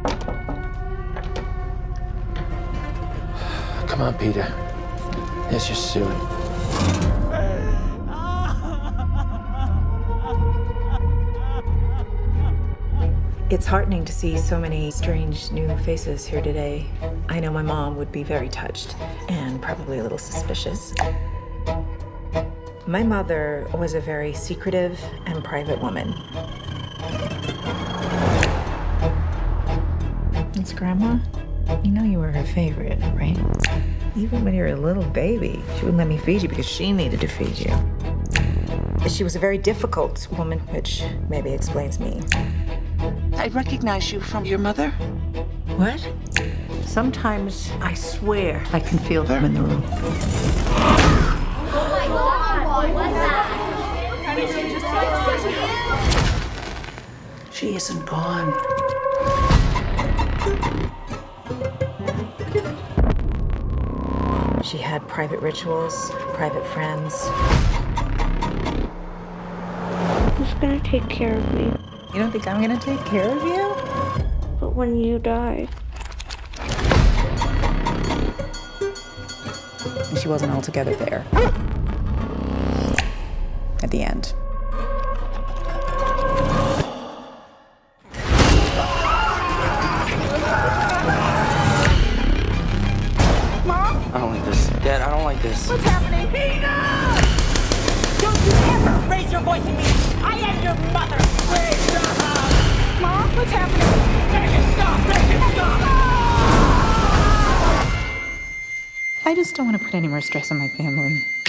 Come on, Peter. It's just soon. It's heartening to see so many strange new faces here today. I know my mom would be very touched and probably a little suspicious. My mother was a very secretive and private woman. It's Grandma. You know you were her favorite, right? Even when you were a little baby, she wouldn't let me feed you because she needed to feed you. She was a very difficult woman, which maybe explains me. I recognize you from your mother. What? Sometimes I swear I can feel them in the room. Oh my God, what's that? She isn't gone. She had private rituals, private friends. Who's gonna take care of me? You don't think I'm gonna take care of you? But when you die... And she wasn't altogether there. At the end. I don't like this. Dad, I don't like this. What's happening? Peter! Don't you ever raise your voice at me! I am your mother! Please stop! Mom, what's happening? Make it stop! Make it stop! I just don't want to put any more stress on my family.